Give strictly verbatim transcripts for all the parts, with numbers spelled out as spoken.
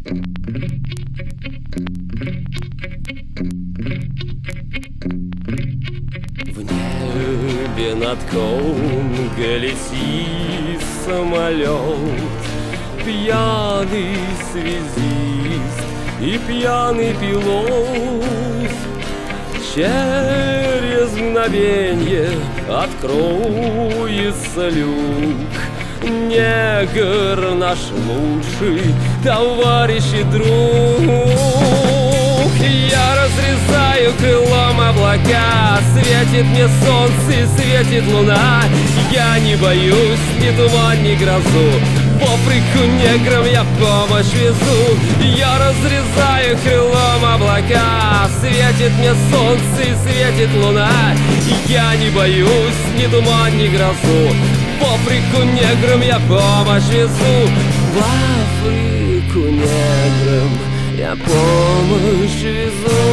В небе над Конго летит самолет, пьяный связист и пьяный пилот. Через мгновенье откроется люк. Негр наш лучший товарищ и друг. Я разрезаю крылом облака, светит мне солнце и светит луна. Я не боюсь ни туман, ни грозу, в Африку неграм я помощь везу. Я разрезаю крылом облака, светит мне солнце и светит луна. Я не боюсь ни туман, ни грозу, в Африку неграм я помощь везу. В Африку неграм я помощь везу.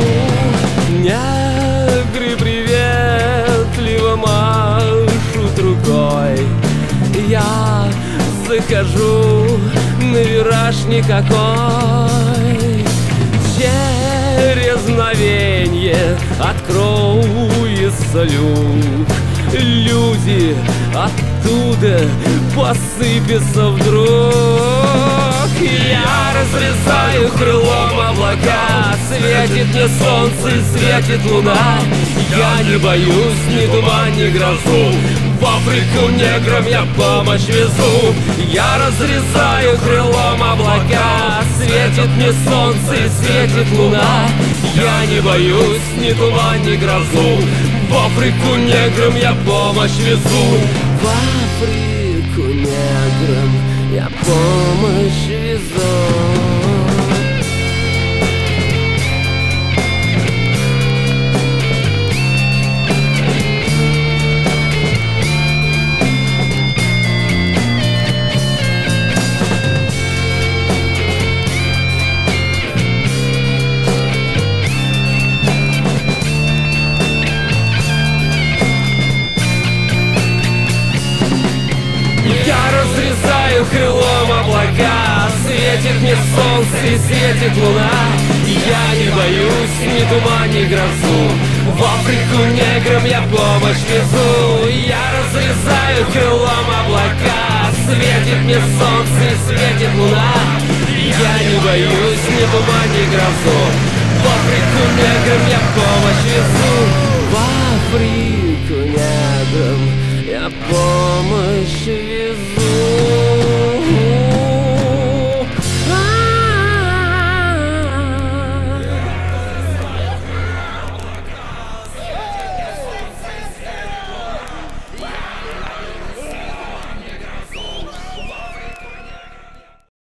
Негры приветливо машут рукой. Я захожу на вираж никакой. Через мгновенье откроется люк. Люди оттуда посыпятся вдруг. Я разрезаю крылом облака, светит мне солнце и светит луна. Я не боюсь ни туман, ни грозу, в Африку неграм я помощь везу. Я разрезаю крылом облака, светит мне солнце и светит луна. Я не боюсь ни туман, ни грозу, в Африку неграм я помощь везу. В Африку неграм я помощь везу. Я разрезаю крылом облака, светит мне солнце и светит луна. Я не боюсь ни туман, ни грозу, в Африку неграм я помощь везу. Я разрезаю крылом облака, светит мне солнце и светит луна. Я не боюсь ни туман, ни грозу, в Африку неграм я помощь везу. В Африку неграм я помощь везу.